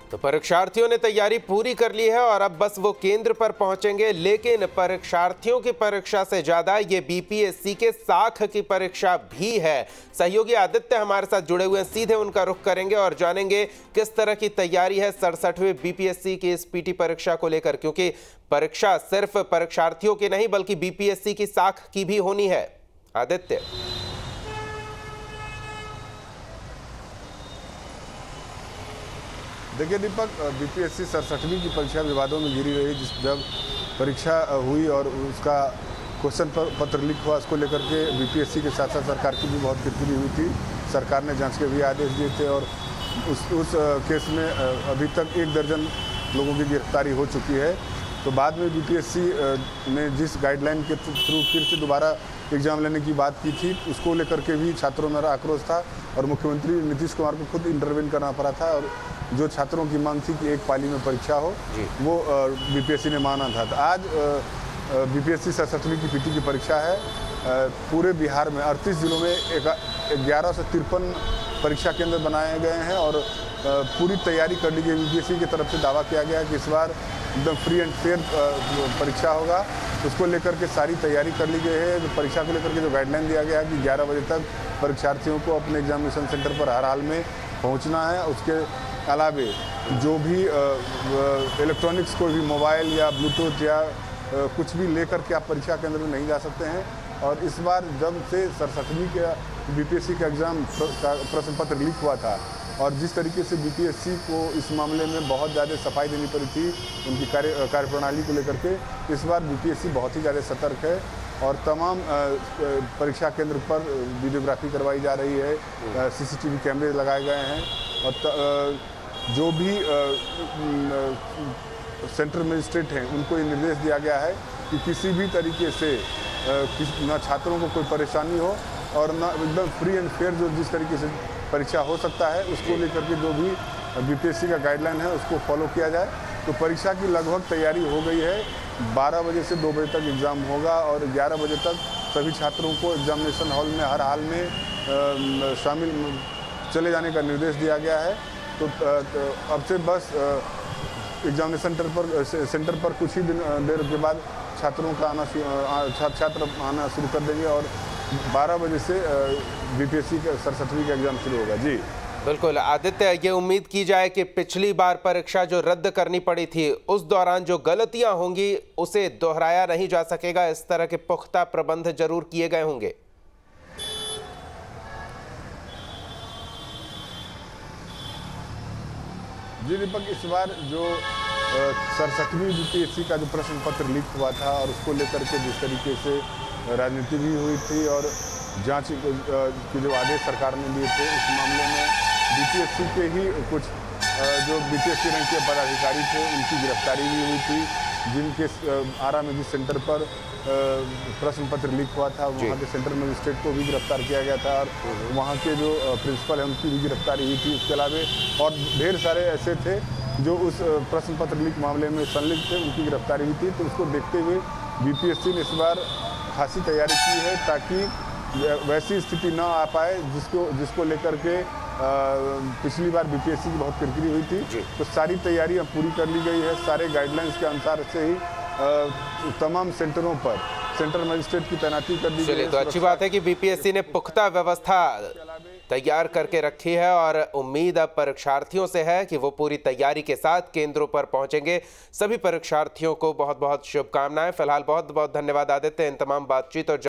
तो परीक्षार्थियों ने तैयारी पूरी कर ली है और अब बस वो केंद्र पर पहुंचेंगे। लेकिन परीक्षार्थियों की परीक्षा से ज्यादा ये बीपीएससी के साख की परीक्षा भी है। सहयोगी आदित्य हमारे साथ जुड़े हुए हैं, सीधे उनका रुख करेंगे और जानेंगे किस तरह की तैयारी है 67वीं बीपीएससी की इस पीटी परीक्षा को लेकर, क्योंकि परीक्षा सिर्फ परीक्षार्थियों की नहीं बल्कि बीपीएससी की साख की भी होनी है। आदित्य। देखिए दीपक, बीपीएससी 67वीं की परीक्षा विवादों में घिरी रही। जब परीक्षा हुई और उसका क्वेश्चन पत्र लीक हुआ, उसको लेकर के बीपीएससी के साथ साथ सरकार की भी बहुत किरकिरी हुई थी। सरकार ने जांच के भी आदेश दिए थे और उस केस में अभी तक 1 दर्जन लोगों की गिरफ्तारी हो चुकी है। तो बाद में बीपीएससी ने जिस गाइडलाइन के थ्रू फिर से दोबारा एग्जाम लेने की बात की थी, उसको लेकर के भी छात्रों में आक्रोश था और मुख्यमंत्री नीतीश कुमार को खुद इंटरवेन करना पड़ा था। और जो छात्रों की मांग थी कि एक पाली में परीक्षा हो, वो बीपीएससी ने माना था। तो आज बीपीएससी 67वीं की पीटी की परीक्षा है। पूरे बिहार में 38 जिलों में 1153 परीक्षा केंद्र बनाए गए हैं और पूरी तैयारी कर ली गई। बीपीएससी की तरफ से दावा किया गया कि इस बार एकदम फ्री एंड फेयर परीक्षा होगा। उसको लेकर के सारी तैयारी कर ली गई है। परीक्षा को लेकर के जो गाइडलाइन दिया गया है कि 11 बजे तक परीक्षार्थियों को अपने एग्जामिनेशन सेंटर पर हर हाल में पहुंचना है। उसके अलावे जो भी इलेक्ट्रॉनिक्स, कोई भी मोबाइल या ब्लूटूथ या कुछ भी लेकर के आप परीक्षा केंद्र में नहीं जा सकते हैं। और इस बार जब से 67वीं के बीपीएससी का एग्ज़ाम का प्रश्न पत्र लीक हुआ था और जिस तरीके से बीपीएससी को इस मामले में बहुत ज़्यादा सफाई देनी पड़ी थी उनकी कार्यप्रणाली को लेकर के, इस बार बीपीएससी बहुत ही ज़्यादा सतर्क है और तमाम परीक्षा केंद्र पर वीडियोग्राफी करवाई जा रही है, सीसीटीवी कैमरे लगाए गए हैं और जो भी सेंटर मजिस्ट्रेट हैं उनको ये निर्देश दिया गया है कि किसी भी तरीके से ना छात्रों को कोई परेशानी हो और ना एकदम फ्री एंड फेयर जो जिस तरीके से परीक्षा हो सकता है उसको लेकर के जो भी बीपीएससी का गाइडलाइन है उसको फॉलो किया जाए। तो परीक्षा की लगभग तैयारी हो गई है। 12 बजे से 2 बजे तक एग्ज़ाम होगा और 11 बजे तक सभी छात्रों को एग्जामिनेशन हॉल में हर हाल में शामिल चले जाने का निर्देश दिया गया है। तो अब से बस एग्जामिनेशन सेंटर पर कुछ ही देर के बाद छात्रों का छात्र आना शुरू कर देंगे और 12 बजे से बीपीएससी का 67वीं का एग्जाम शुरू होगा। जी बिल्कुल आदित्य, ये उम्मीद की जाए कि पिछली बार परीक्षा जो रद्द करनी पड़ी थी उस दौरान जो गलतियां होंगी उसे दोहराया नहीं जा सकेगा। इस तरह के पुख्ता प्रबंध जरूर किए गए होंगे। जी दीपक, इस बार जो 67वीं बीपीएससी का जो प्रश्न पत्र लीक हुआ था और उसको लेकर के जिस तरीके से राजनीति भी हुई थी और जांच के जो आदेश सरकार ने दिए थे, उस मामले में बीपीएससी के ही कुछ जो बीपीएससी रैंक के पदाधिकारी थे उनकी गिरफ्तारी भी हुई थी, जिनके आरा में जिस सेंटर पर प्रश्न पत्र लीक हुआ था वहाँ के सेंटर मजिस्ट्रेट को भी गिरफ्तार किया गया था और वहाँ के जो प्रिंसिपल हैं उनकी भी गिरफ्तारी हुई थी। उसके अलावा और ढेर सारे ऐसे थे जो उस प्रश्न पत्र लीक मामले में संलिप्त थे, उनकी गिरफ्तारी हुई थी। तो उसको देखते हुए बीपीएससी ने इस बार खासी तैयारी की है ताकि वैसी स्थिति न आ पाए जिसको लेकर के पिछली बार बीपीएससी की बहुत किरकिरी हुई थी। तो सारी तैयारियां पूरी कर ली गई है। सारे गाइडलाइंस के अनुसार से ही तमाम सेंटरों पर सेंटर मजिस्ट्रेट की तैनाती कर दी गई है। तो अच्छी बात है कि बीपीएससी ने पुख्ता व्यवस्था तैयार करके रखी है और उम्मीद अब परीक्षार्थियों से है कि वो पूरी तैयारी के साथ केंद्रों पर पहुंचेंगे। सभी परीक्षार्थियों को बहुत बहुत शुभकामनाएं। फिलहाल बहुत बहुत धन्यवाद आदित्य इन तमाम बातचीत और